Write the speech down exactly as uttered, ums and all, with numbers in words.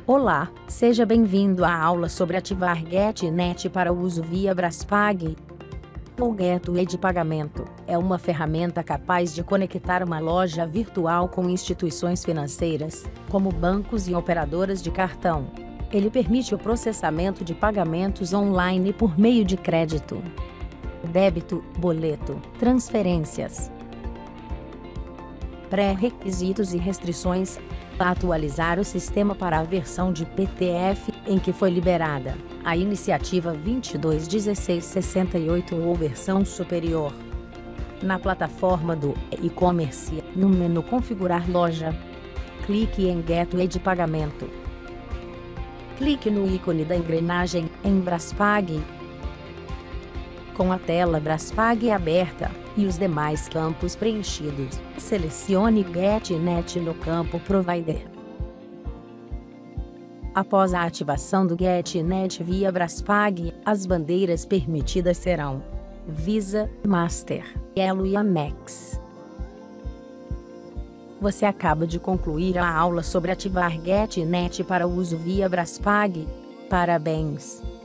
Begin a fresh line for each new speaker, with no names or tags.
Olá, seja bem-vindo à aula sobre ativar GetNet para uso via Braspag. O Gateway de pagamento é uma ferramenta capaz de conectar uma loja virtual com instituições financeiras, como bancos e operadoras de cartão. Ele permite o processamento de pagamentos online por meio de crédito, débito, boleto, transferências. Pré-requisitos e restrições. Atualizar o sistema para a versão de P T F em que foi liberada a iniciativa vinte e dois ponto dezesseis ponto sessenta e oito ou versão superior. Na plataforma do e-commerce, no menu Configurar loja, clique em Gateway de pagamento. Clique no ícone da engrenagem em Braspag. Com a tela Braspag aberta e os demais campos preenchidos, selecione GetNet no campo Provider. Após a ativação do GetNet via Braspag, as bandeiras permitidas serão Visa, Master, Elo e Amex. Você acaba de concluir a aula sobre ativar GetNet para uso via Braspag. Parabéns!